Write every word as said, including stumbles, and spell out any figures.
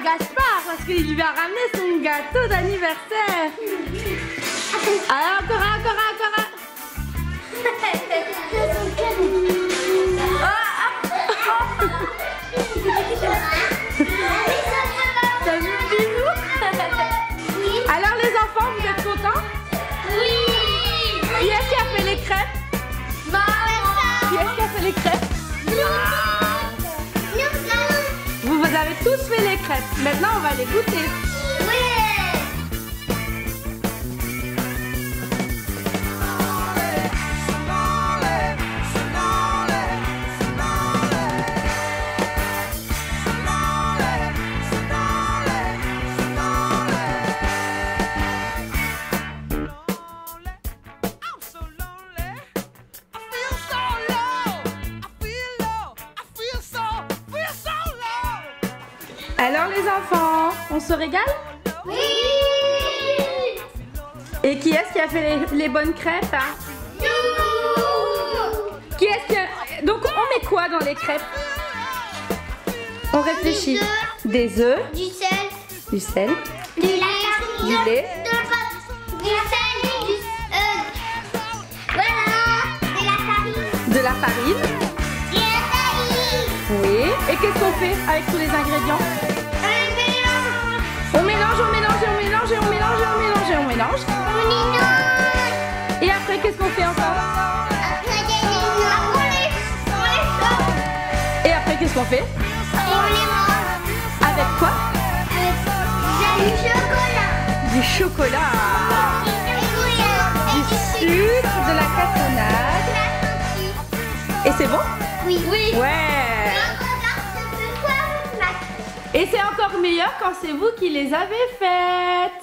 Gaspard parce qu'il lui a ramené son gâteau d'anniversaire. Alors encore un, encore un, encore un. T'as vu le bisou? Alors les enfants, vous êtes contents? Oui. Qui est-ce qui a fait les crêpes? Maman. Qui est-ce qui a fait les crêpes? Nous. Nous. Vous, vous avez tous fait les crêpes. Maintenant, on va les goûter. Oui. Alors les enfants, on se régale? Oui. Et qui est-ce qui a fait les, les bonnes crêpes? Hein? Nous. Qui est-ce qui a... Donc on met quoi dans les crêpes? On réfléchit. Des œufs, Du sel. du sel, Du lait. du lait, De la pâte. Du sel. Du... Euh... Voilà. De la farine. de la farine. Et la farine. Oui. Et qu'est-ce qu'on fait avec tous les ingrédients? Un mélange. On mélange, on mélange, et on mélange, et on mélange, et on mélange, et on mélange. On mélange. Et après, qu'est-ce qu'on fait encore? Après, il y a des- Après, on les- on les sort. Et après, qu'est-ce qu'on fait? On les mange. Avec quoi? Avec du chocolat. Du chocolat, du sucre, de la cassonade. Et c'est bon? Oui. Oui. Ouais. Et c'est encore meilleur quand c'est vous qui les avez faites.